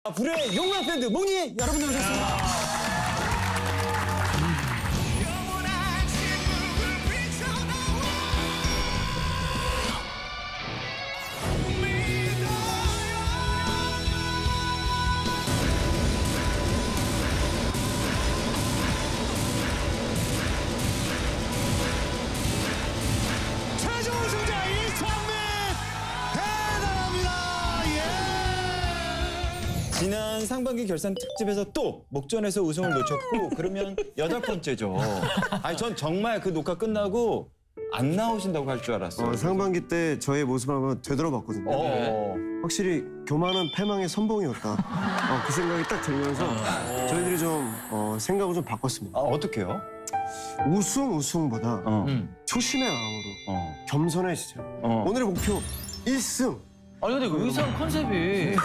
불의 용광 밴드 몽니 여러분들 오셨습니다. 지난 상반기 결산 특집에서 또 목전에서 우승을 놓쳤고 그러면 8번째죠. 아니 전 정말 그 녹화 끝나고 안 나오신다고 할 줄 알았어요. 상반기 때 저의 모습을 한번 되돌아봤거든요. 확실히 교만은 패망의 선봉이었다. 그 생각이 딱 들면서 저희들이 좀 생각을 좀 바꿨습니다. 어떻게요? 우승보다 초심의 마음으로 겸손해지자. 오늘의 목표 1승. 아니 근데 그 의상 컨셉이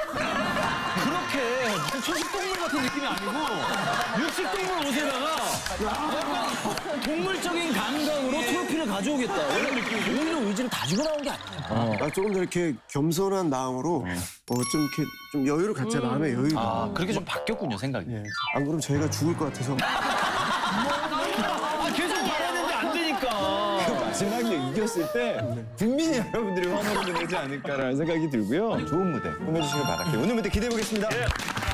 그렇게 무슨 초식동물 같은 느낌이 아니고 육식동물 옷에다가 약간 동물적인 감각으로 트로피를 가져오겠다 이런 느낌이고 오히려 의지를 다지고 나온 게 아니야. 조금 더 이렇게 겸손한 마음으로 좀 이렇게 좀 여유를 갖자. 마음의 여유가. 그렇게 좀 바뀌었군요 생각이. 안 그러면 저희가 죽을 것 같아서. 계속 바라는데 안 되니까. 마지막에 이겼을 때 국민 여러분들이 환호를 보내지 않을까라는 생각이 들고요. 좋은 무대 꾸며주시길 바랄게요. 오늘 무대 기대해 보겠습니다.